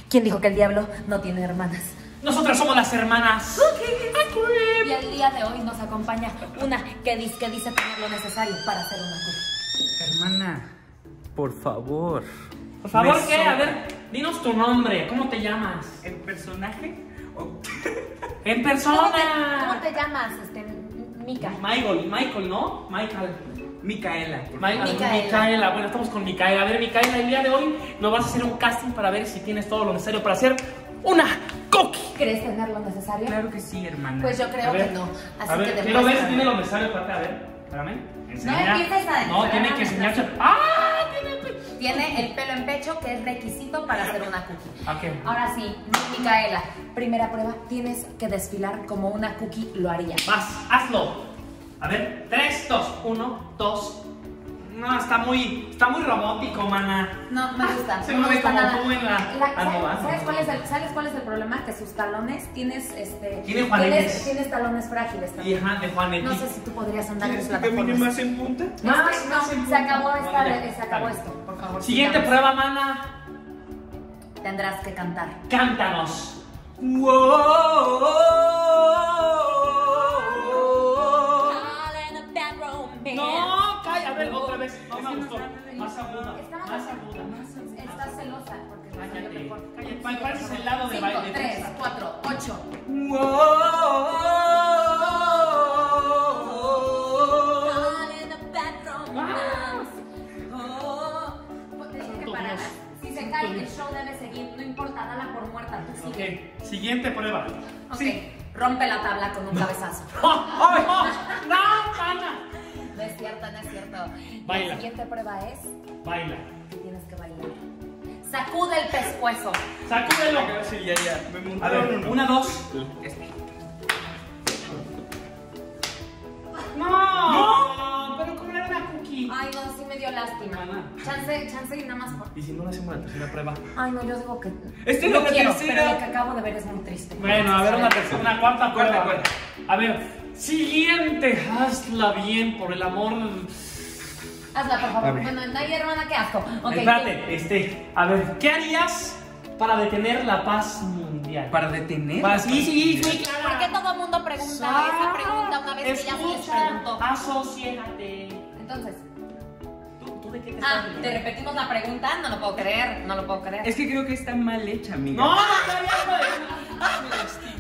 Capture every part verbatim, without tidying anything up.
¿Quién dijo que el diablo no tiene hermanas? Nosotras somos las hermanas. Y el día de hoy nos acompaña una que dice, que dice tener lo necesario para hacer una cookie. Hermana, por favor. Por favor, Me ¿qué? A sobra. ver, dinos tu nombre. ¿Cómo te llamas? ¿El personaje? O- En ¿Cómo persona. te, cómo te llamas, este, Mica? Michael, Michael, ¿no? Michael. Micaela. por Ma- favor. Micaela. Micaela. Bueno, estamos con Micaela. A ver, Micaela, el día de hoy nos vas a hacer un casting para ver si tienes todo lo necesario para hacer una cookie. ¿Crees tener lo necesario? Claro que sí, hermana. Pues yo A creo ver, que no. Así a ver, que quiero ver si demuéstrame. tiene lo necesario para A ver, espérame. Enseña. No empieces a No, demostrar tiene que la enseñarse. demostración. ¡Ah! Tiene. Tiene el pelo en pecho, que es requisito para hacer una cookie. Ok. Ahora sí, Micaela, primera prueba, tienes que desfilar como una cookie lo haría. Vas, hazlo. A ver, tres, dos, uno, dos. No, está muy, está muy robótico, mana. No, me gusta. Se no me mueve gusta como nada. tú en la- La- Ah, no, ¿sabes, vas, ¿sabes no. cuál es el, ¿Sabes cuál es el problema? Que sus talones tienes, este... Tiene juanetes. Tienes, tienes talones frágiles Y también. ajá, de Juanetti. No sé si tú podrías andar en ¿Quieres que camine plataformas. más en punta? Más, Es que no, más en se punta. acabó, esta, Vale, se acabó vale. esto, por favor. Siguiente sigamos. prueba, mana. Tendrás que cantar. Cántanos. No, calla, a ver, otra vez. No me gustó. Más aguda, Está más aguda. Estás celosa porque no salió Cállate. mejor. Cállate. Pa- pareces el lado de cinco, baile. tres, cuatro, ocho. Pues te dije que pararas. Si se cae, el show debe seguir. No importa, dala por muerta. Tú sigue. Ok, siguiente prueba. Ok, Sí. rompe la tabla con un cabezazo. ¡Ay, no! ¡No, mana! No es cierto, no es cierto. Baila. La siguiente prueba es Baila. que tienes que bailar. Sacude el pescuezo. Sacúdelo. Sí, ya, ya. Me A montaron ver, uno. una, dos. Este. ¡No! Pero como era una cookie. Ay, no, sí me dio lástima. Mana. Chance, chance y nada más por... ¿Y si no le hacemos la tercera prueba? Ay, no, yo digo que... Esta es no la quiero, tercera. pero lo que acabo de ver es muy triste. Bueno, a ver, una tercera, una cuarta Cuarta, prueba. cuarta. A ver, siguiente. Hazla bien, por el amor. Hazla, por favor. A ver. Bueno, ay, hermana, qué asco. Ok, Espérate, este. A ver, ¿qué harías para detener la paz mundial? Para detener. Para- sí, sí, sí, ¿Por claro. qué todo el mundo pregunta esa pregunta una vez que ya se les Escucha, preguntó? asociégate. Entonces, ¿Tú, tú de qué te ah, estás riendo? te repetimos la pregunta, no lo puedo creer, no lo puedo creer. Es que creo que está mal hecha, amiga. No, no, no,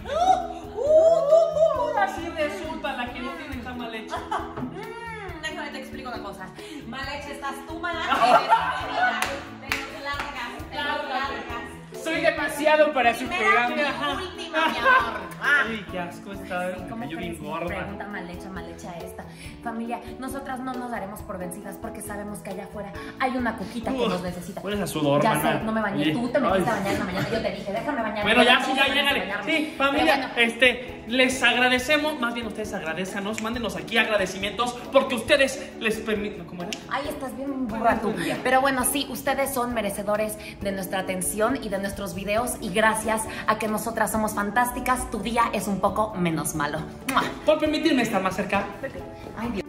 no, así resulta la que no tiene está mal hecha. Mm, déjame te explico una cosa. Mal hecha estás tú, mana. Eres mi vida. Te los largas, te los largas. Soy demasiado para su Primera programa. y última, mi amor. Ah. Ay, qué asco está. ¿Cómo Yo bien crees? gorda. Pregunta mal hecha, mal hecha esta. Familia, nosotras no nos daremos por vencidas porque sabemos que allá afuera hay una cuquita que Uf, nos necesita. hueles a sudor, Ya mana. sé, no me bañé. Oye, Tú te metiste a ay. bañar en la mañana. Yo te dije, déjame bañar. Bueno, ya, Todos sí, ya, tenemos que llégale. bañarnos. Sí, Pero familia, bueno, este, les agradecemos, más bien ustedes agradezcanos, mándenos aquí agradecimientos porque ustedes les permiten, ¿cómo era? Ay, estás bien burra tú. Pero bueno, sí, ustedes son merecedores de nuestra atención y de nuestros videos. Y gracias a que nosotras somos fantásticas, tu día es un poco menos malo. ¡Mua! Por permitirme estar más cerca. Ay, Dios.